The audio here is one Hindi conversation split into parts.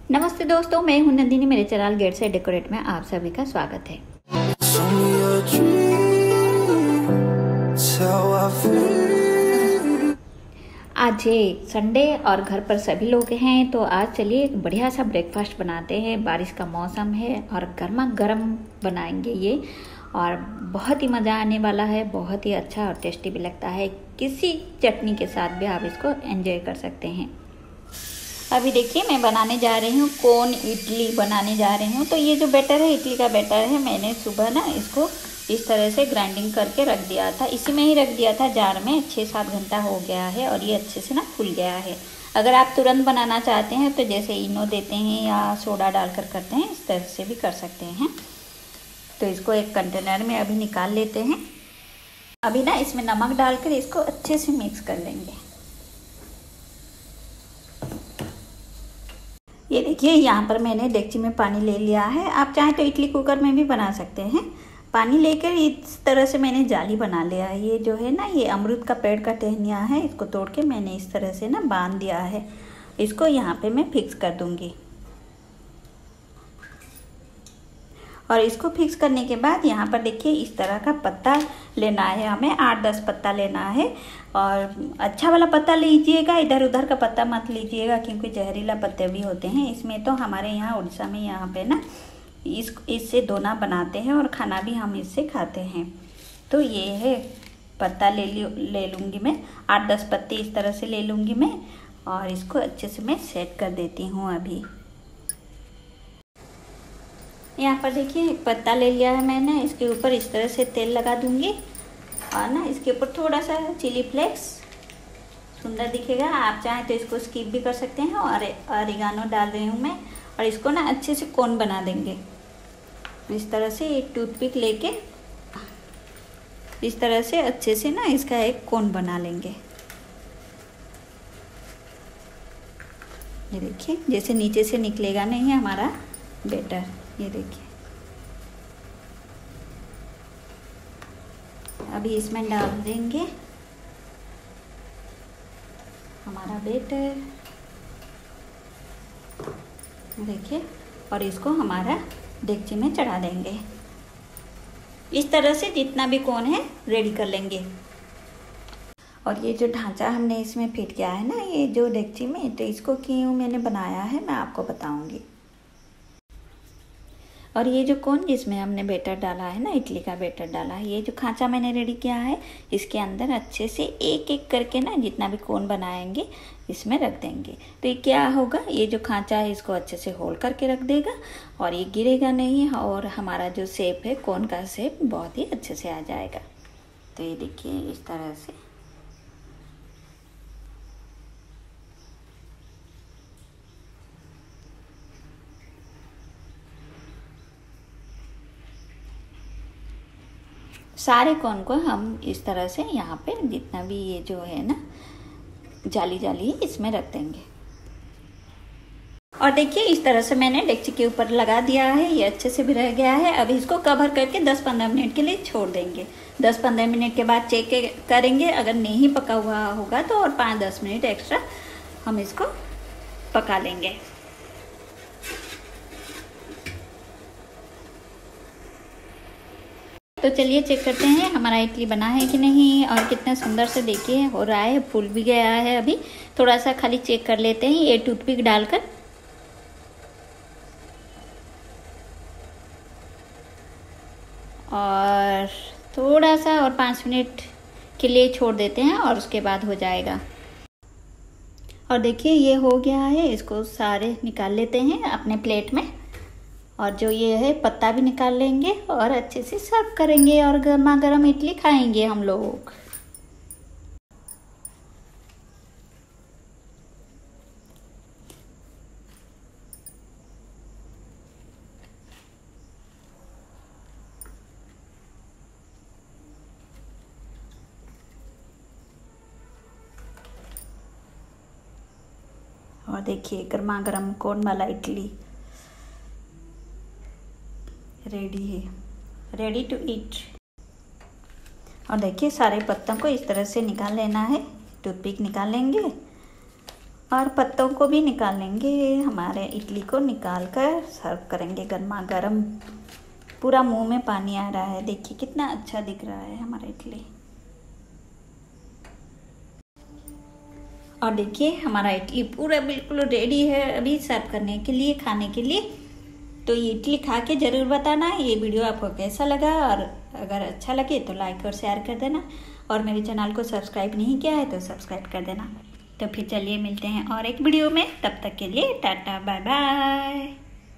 नमस्ते दोस्तों, मैं हूं नंदिनी। मेरे चैनल गेट से डेकोरेट में आप सभी का स्वागत है। आज है संडे और घर पर सभी लोग हैं, तो आज चलिए एक बढ़िया सा ब्रेकफास्ट बनाते हैं। बारिश का मौसम है और गर्मा गर्म बनाएंगे ये, और बहुत ही मज़ा आने वाला है। बहुत ही अच्छा और टेस्टी भी लगता है। किसी चटनी के साथ भी आप इसको एंजॉय कर सकते हैं। अभी देखिए मैं बनाने जा रही हूँ कोन इडली बनाने जा रही हूँ। तो ये जो बैटर है, इडली का बैटर है, मैंने सुबह ना इसको इस तरह से ग्राइंडिंग करके रख दिया था। इसी में ही रख दिया था जार में। 6-7 घंटा हो गया है और ये अच्छे से ना फूल गया है। अगर आप तुरंत बनाना चाहते हैं तो जैसे इनो देते हैं या सोडा डालकर करते हैं, इस तरह से भी कर सकते हैं। तो इसको एक कंटेनर में अभी निकाल लेते हैं। अभी ना इसमें नमक डालकर इसको अच्छे से मिक्स कर लेंगे। ये देखिए यहाँ पर मैंने डेगची में पानी ले लिया है। आप चाहें तो इडली कुकर में भी बना सकते हैं। पानी लेकर इस तरह से मैंने जाली बना लिया है। ये जो है ना, ये अमरूद का पेड़ का टहनिया है, इसको तोड़ के मैंने इस तरह से ना बांध दिया है। इसको यहाँ पे मैं फिक्स कर दूँगी। और इसको फिक्स करने के बाद यहाँ पर देखिए इस तरह का पत्ता लेना है हमें। 8-10 पत्ता लेना है और अच्छा वाला पत्ता लीजिएगा, इधर उधर का पत्ता मत लीजिएगा, क्योंकि जहरीला पत्ते भी होते हैं इसमें। तो हमारे यहाँ उड़ीसा में यहाँ पे ना इससे दोना बनाते हैं और खाना भी हम इससे खाते हैं। तो ये है पत्ता ले लूँगी मैं। 8-10 पत्ते इस तरह से ले लूँगी मैं और इसको अच्छे से मैं सेट कर देती हूँ। अभी यहाँ पर देखिए एक पत्ता ले लिया है मैंने। इसके ऊपर इस तरह से तेल लगा दूंगी और ना इसके ऊपर थोड़ा सा चिली फ्लेक्स, सुंदर दिखेगा। आप चाहें तो इसको स्किप भी कर सकते हैं। और ऑरिगानो डाल रही हूँ मैं। और इसको ना अच्छे से कोन बना देंगे। इस तरह से एक टूथपिक लेके इस तरह से अच्छे से ना इसका एक कोन बना लेंगे। ये देखिए जैसे नीचे से निकलेगा नहीं हमारा बैटर। ये देखिए अभी इसमें डाल देंगे हमारा बैटर। देखिए, और इसको हमारा डेगची में चढ़ा देंगे। इस तरह से जितना भी कोन है रेडी कर लेंगे। और ये जो ढांचा हमने इसमें फिट किया है ना, ये जो डेगची में, तो इसको क्यों मैंने बनाया है मैं आपको बताऊंगी। और ये जो कोन जिसमें हमने बैटर डाला है ना, इडली का बैटर डाला है, ये जो खांचा मैंने रेडी किया है, इसके अंदर अच्छे से एक एक करके ना जितना भी कोन बनाएंगे इसमें रख देंगे। तो ये क्या होगा, ये जो खांचा है इसको अच्छे से होल्ड करके रख देगा और ये गिरेगा नहीं और हमारा जो शेप है, कोन का शेप बहुत ही अच्छे से आ जाएगा। तो ये देखिए इस तरह से। सारे कोन को हम इस तरह से यहाँ पे जितना भी ये जो है ना जाली है इसमें रख देंगे। और देखिए इस तरह से मैंने डेगची के ऊपर लगा दिया है। ये अच्छे से भी रह गया है। अभी इसको कवर करके 10-15 मिनट के लिए छोड़ देंगे। 10-15 मिनट के बाद चेक करेंगे। अगर नहीं पका हुआ होगा तो और 5-10 मिनट एक्स्ट्रा हम इसको पका लेंगे। तो चलिए चेक करते हैं हमारा इडली बना है कि नहीं और कितना सुंदर से देखिए हो रहा है। फूल भी गया है। अभी थोड़ा सा खाली चेक कर लेते हैं ये टूथपिक डालकर। और थोड़ा सा और 5 मिनट के लिए छोड़ देते हैं और उसके बाद हो जाएगा। और देखिए ये हो गया है। इसको सारे निकाल लेते हैं अपने प्लेट में। और जो ये है पत्ता भी निकाल लेंगे और अच्छे से सर्व करेंगे और गर्मा गर्म इडली खाएंगे हम लोग। और देखिए गर्मा गर्म कोन वाला इडली रेडी है, रेडी टू ईट। और देखिए सारे पत्तों को इस तरह से निकाल लेना है। टूथपिक निकाल लेंगे और पत्तों को भी निकाल लेंगे। हमारे इडली को निकाल कर सर्व करेंगे गर्मा गर्म। पूरा मुंह में पानी आ रहा है, देखिए कितना अच्छा दिख रहा है हमारा इडली। और देखिए हमारा इडली पूरा बिल्कुल रेडी है अभी सर्व करने के लिए, खाने के लिए। तो ये इडली खा के ज़रूर बताना ये वीडियो आपको कैसा लगा, और अगर अच्छा लगे तो लाइक और शेयर कर देना, और मेरे चैनल को सब्सक्राइब नहीं किया है तो सब्सक्राइब कर देना। तो फिर चलिए मिलते हैं और एक वीडियो में, तब तक के लिए टाटा बाय बाय।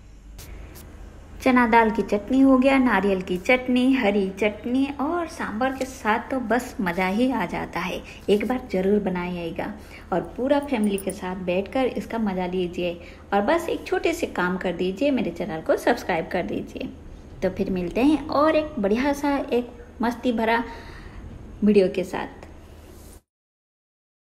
चना दाल की चटनी हो गया, नारियल की चटनी, हरी चटनी और सांभर के साथ तो बस मज़ा ही आ जाता है। एक बार ज़रूर बनाइएगा और पूरा फैमिली के साथ बैठकर इसका मज़ा लीजिए। और बस एक छोटे से काम कर दीजिए, मेरे चैनल को सब्सक्राइब कर दीजिए। तो फिर मिलते हैं और एक बढ़िया सा एक मस्ती भरा वीडियो के साथ।